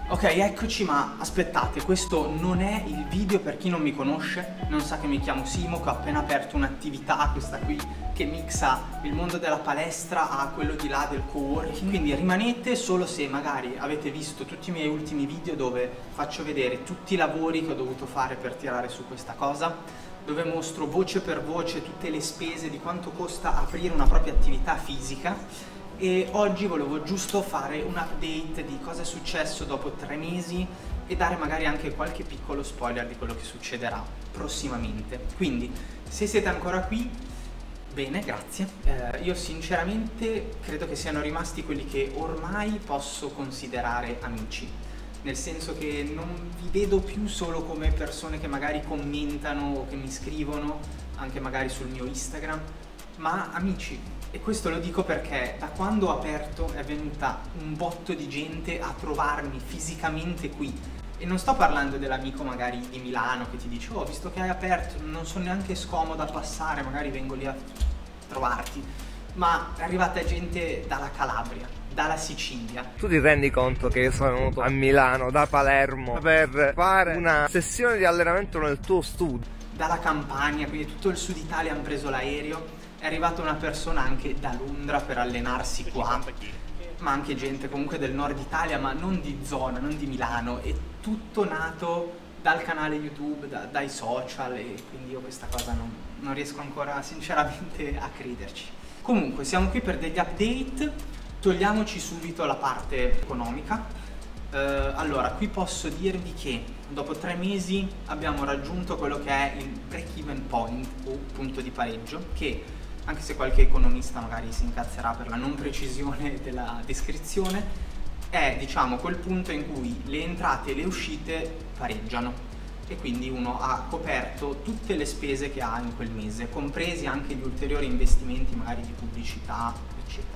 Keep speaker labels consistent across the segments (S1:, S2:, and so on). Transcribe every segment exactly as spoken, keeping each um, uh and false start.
S1: Ok, eccoci, ma aspettate, questo non è il video per chi non mi conosce, non sa che mi chiamo Simo, che ho appena aperto un'attività, questa qui, che mixa il mondo della palestra a quello di là del coworking. Quindi rimanete solo se magari avete visto tutti i miei ultimi video dove faccio vedere tutti i lavori che ho dovuto fare per tirare su questa cosa, dove mostro voce per voce tutte le spese di quanto costa aprire una propria attività fisica. E oggi volevo giusto fare un update di cosa è successo dopo tre mesi e dare magari anche qualche piccolo spoiler di quello che succederà prossimamente. Quindi, se siete ancora qui, bene, grazie. Eh, io sinceramente credo che siano rimasti quelli che ormai posso considerare amici. Nel senso che non vi vedo più solo come persone che magari commentano o che mi scrivono, anche magari sul mio Instagram, ma amici. E questo lo dico perché da quando ho aperto è venuta un botto di gente a trovarmi fisicamente qui. E non sto parlando dell'amico magari di Milano che ti dice: oh, visto che hai aperto non sono neanche scomoda a passare, magari vengo lì a trovarti. Ma è arrivata gente dalla Calabria, dalla Sicilia.
S2: Tu ti rendi conto che io sono venuto a Milano da Palermo per fare una sessione di allenamento nel tuo studio?
S1: Dalla Campania, quindi tutto il sud Italia hanno preso l'aereo. È arrivata una persona anche da Londra per allenarsi qua, ma anche gente comunque del nord Italia, ma non di zona, non di Milano. È tutto nato dal canale YouTube, da, dai social, e quindi io questa cosa non, non riesco ancora sinceramente a crederci. Comunque siamo qui per degli update, togliamoci subito la parte economica. Uh, allora, qui posso dirvi che dopo tre mesi abbiamo raggiunto quello che è il break-even point o punto di pareggio, che anche se qualche economista magari si incazzerà per la non precisione della descrizione, è diciamo quel punto in cui le entrate e le uscite pareggiano e quindi uno ha coperto tutte le spese che ha in quel mese, compresi anche gli ulteriori investimenti magari di pubblicità, eccetera.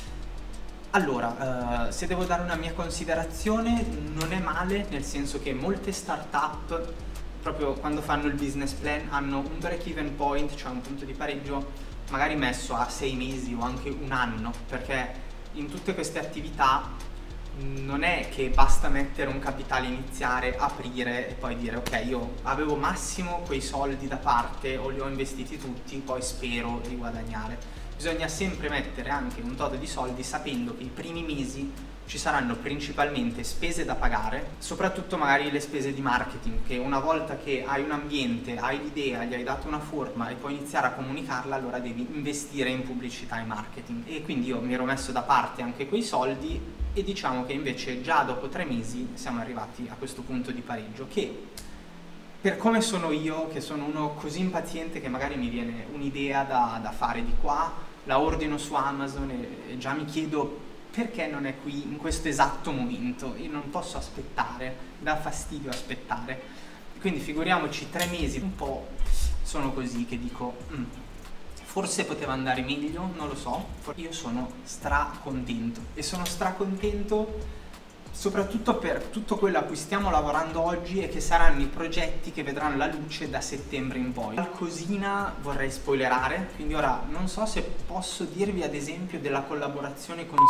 S1: Allora, eh, se devo dare una mia considerazione, non è male, nel senso che molte start-up, proprio quando fanno il business plan, hanno un break-even point, cioè un punto di pareggio magari messo a sei mesi o anche un anno, perché in tutte queste attività non è che basta mettere un capitale iniziale, aprire e poi dire ok, io avevo massimo quei soldi da parte o li ho investiti tutti, poi spero di guadagnare. Bisogna sempre mettere anche un tot di soldi sapendo che i primi mesi ci saranno principalmente spese da pagare, soprattutto magari le spese di marketing, che una volta che hai un ambiente, hai l'idea, gli hai dato una forma e puoi iniziare a comunicarla, allora devi investire in pubblicità e marketing. E quindi io mi ero messo da parte anche quei soldi e diciamo che invece già dopo tre mesi siamo arrivati a questo punto di pareggio che, per come sono io, che sono uno così impaziente che magari mi viene un'idea da, da fare di qua, la ordino su Amazon e, e già mi chiedo perché non è qui in questo esatto momento. Io non posso aspettare, dà fastidio aspettare. Quindi figuriamoci tre mesi, un po' sono così che dico mm, forse poteva andare meglio, non lo so. Io sono stracontento e sono stracontento soprattutto per tutto quello a cui stiamo lavorando oggi e che saranno i progetti che vedranno la luce da settembre in poi. Qualcosina vorrei spoilerare, quindi ora non so se posso dirvi ad esempio della collaborazione con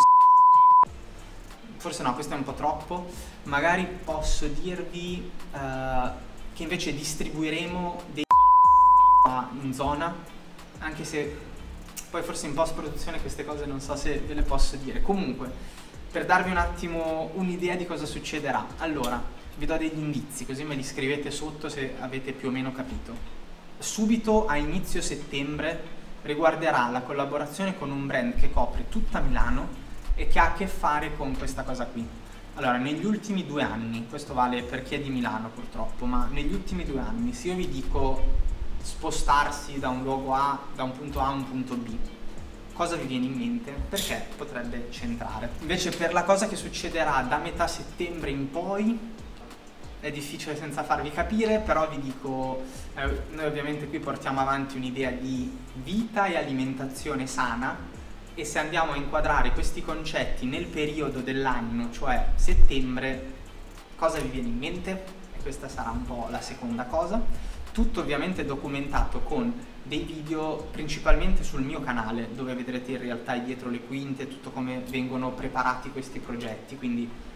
S1: forse no, questo è un po' troppo. Magari posso dirvi uh, che invece distribuiremo dei in zona, anche se poi forse in post-produzione queste cose non so se ve le posso dire. Comunque, per darvi un attimo un'idea di cosa succederà, allora vi do degli indizi così me li scrivete sotto se avete più o meno capito. Subito a inizio settembre riguarderà la collaborazione con un brand che copre tutta Milano e che ha a che fare con questa cosa qui. Allora, negli ultimi due anni, questo vale per chi è di Milano purtroppo, ma negli ultimi due anni se io vi dico spostarsi da un luogo A, da un punto A a un punto B, cosa vi viene in mente? Perché potrebbe centrare. Invece per la cosa che succederà da metà settembre in poi è difficile senza farvi capire, però vi dico, eh, noi ovviamente qui portiamo avanti un'idea di vita e alimentazione sana e se andiamo a inquadrare questi concetti nel periodo dell'anno, cioè settembre, cosa vi viene in mente? E questa sarà un po' la seconda cosa. Tutto ovviamente documentato con dei video principalmente sul mio canale, dove vedrete in realtà dietro le quinte tutto come vengono preparati questi progetti, quindi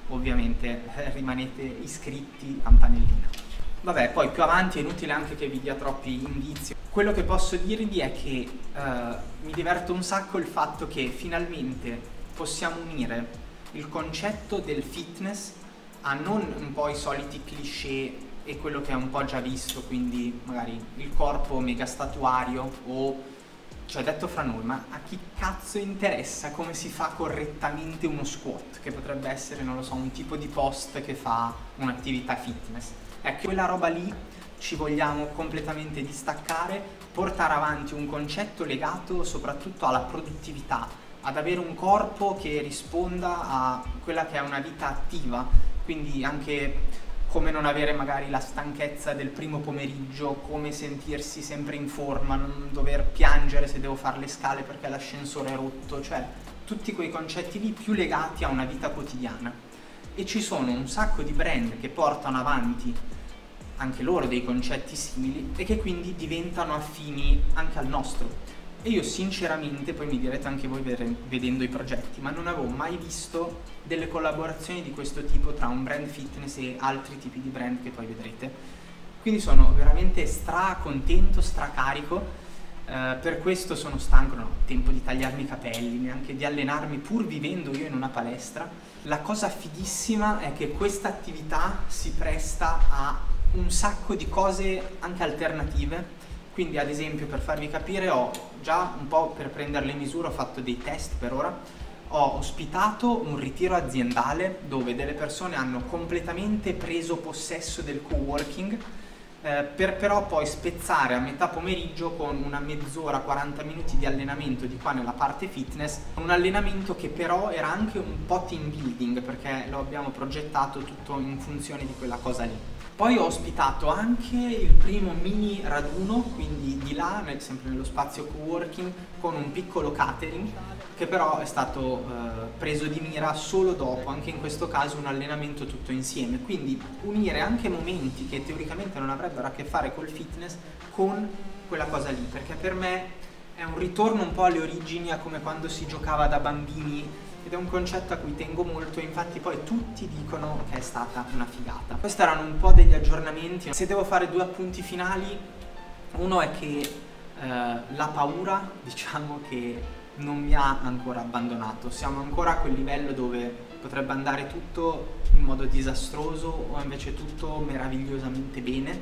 S1: ovviamente eh, rimanete iscritti, campanellina. Vabbè, poi più avanti è inutile anche che vi dia troppi indizi. Quello che posso dirvi è che eh, mi diverte un sacco il fatto che finalmente possiamo unire il concetto del fitness a non un po' i soliti cliché e quello che è un po' già visto, quindi magari il corpo mega statuario o, cioè detto fra noi, ma a chi cazzo interessa come si fa correttamente uno squat, che potrebbe essere, non lo so, un tipo di post che fa un'attività fitness. Ecco, quella roba lì ci vogliamo completamente distaccare, portare avanti un concetto legato soprattutto alla produttività, ad avere un corpo che risponda a quella che è una vita attiva, quindi anche come non avere magari la stanchezza del primo pomeriggio, come sentirsi sempre in forma, non dover piangere se devo fare le scale perché l'ascensore è rotto, cioè tutti quei concetti lì più legati a una vita quotidiana. E ci sono un sacco di brand che portano avanti anche loro dei concetti simili e che quindi diventano affini anche al nostro. E io sinceramente, poi mi direte anche voi vedendo i progetti, ma non avevo mai visto delle collaborazioni di questo tipo tra un brand fitness e altri tipi di brand che poi vedrete. Quindi sono veramente stra contento, stra carico, eh, per questo sono stanco, non ho tempo di tagliarmi i capelli, neanche di allenarmi pur vivendo io in una palestra. La cosa fighissima è che questa attività si presta a un sacco di cose anche alternative. Quindi ad esempio, per farvi capire, ho già un po' per prendere le misure, ho fatto dei test per ora, ho ospitato un ritiro aziendale dove delle persone hanno completamente preso possesso del coworking, eh, per però poi spezzare a metà pomeriggio con una mezz'ora, quaranta minuti di allenamento di qua nella parte fitness, un allenamento che però era anche un po' team building perché lo abbiamo progettato tutto in funzione di quella cosa lì. Poi ho ospitato anche il primo mini raduno, quindi di là, sempre nello spazio coworking, con un piccolo catering, che però è stato eh, preso di mira solo dopo, anche in questo caso un allenamento tutto insieme. Quindi unire anche momenti che teoricamente non avrebbero a che fare col fitness con quella cosa lì, perché per me è un ritorno un po' alle origini, a come quando si giocava da bambini, ed è un concetto a cui tengo molto, e infatti poi tutti dicono che è stata una figata. Questi erano un po' degli aggiornamenti. Se devo fare due appunti finali, uno è che eh, la paura, diciamo che non mi ha ancora abbandonato. Siamo ancora a quel livello dove potrebbe andare tutto in modo disastroso o invece tutto meravigliosamente bene,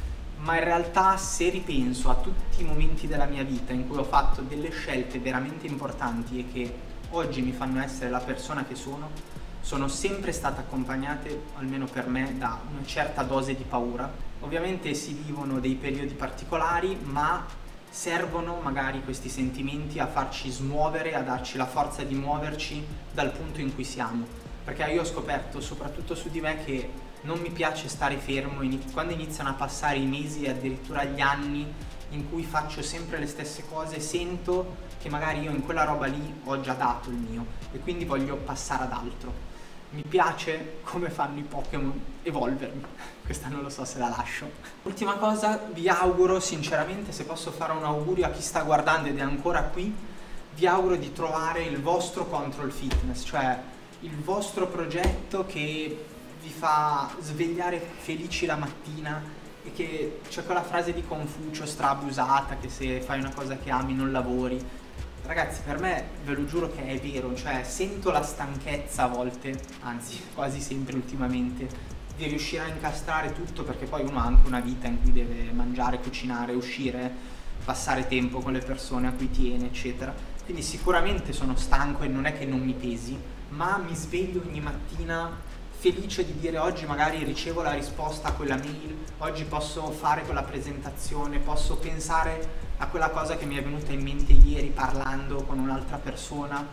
S1: ma in realtà se ripenso a tutti i momenti della mia vita in cui ho fatto delle scelte veramente importanti e che oggi mi fanno essere la persona che sono, sono sempre state accompagnate, almeno per me, da una certa dose di paura. Ovviamente si vivono dei periodi particolari, ma servono magari questi sentimenti a farci smuovere, a darci la forza di muoverci dal punto in cui siamo. Perché io ho scoperto, soprattutto su di me, che non mi piace stare fermo. Quando iniziano a passare i mesi e addirittura gli anni in cui faccio sempre le stesse cose, sento che magari io in quella roba lì ho già dato il mio e quindi voglio passare ad altro. Mi piace come fanno i Pokémon evolvermi, questa non lo so se la lascio. Ultima cosa, vi auguro sinceramente, se posso fare un augurio a chi sta guardando ed è ancora qui, vi auguro di trovare il vostro control fitness, cioè il vostro progetto che vi fa svegliare felici la mattina, e che c'è quella frase di Confucio strabusata che se fai una cosa che ami non lavori. Ragazzi, per me ve lo giuro che è vero, cioè sento la stanchezza a volte, anzi quasi sempre ultimamente, di riuscire a incastrare tutto, perché poi uno ha anche una vita in cui deve mangiare, cucinare, uscire, passare tempo con le persone a cui tiene, eccetera. Quindi sicuramente sono stanco e non è che non mi pesi, ma mi sveglio ogni mattina felice di dire oggi magari ricevo la risposta a quella mail, oggi posso fare quella presentazione, posso pensare a quella cosa che mi è venuta in mente ieri parlando con un'altra persona,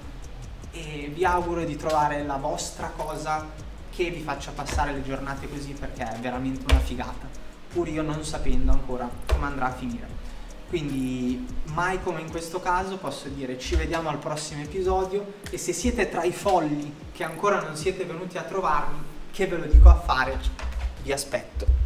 S1: e vi auguro di trovare la vostra cosa che vi faccia passare le giornate così, perché è veramente una figata, pur io non sapendo ancora come andrà a finire. Quindi mai come in questo caso posso dire ci vediamo al prossimo episodio, e se siete tra i folli che ancora non siete venuti a trovarmi, che ve lo dico a fare, vi aspetto.